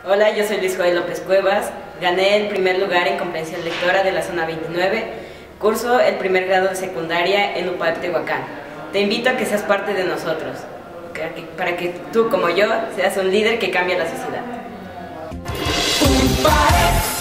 Hola, yo soy Luis Joel López Cuevas, gané el primer lugar en comprensión lectora de la zona 29, curso el primer grado de secundaria en UPAEP Tehuacán. Te invito a que seas parte de nosotros, para que tú como yo seas un líder que cambie la sociedad.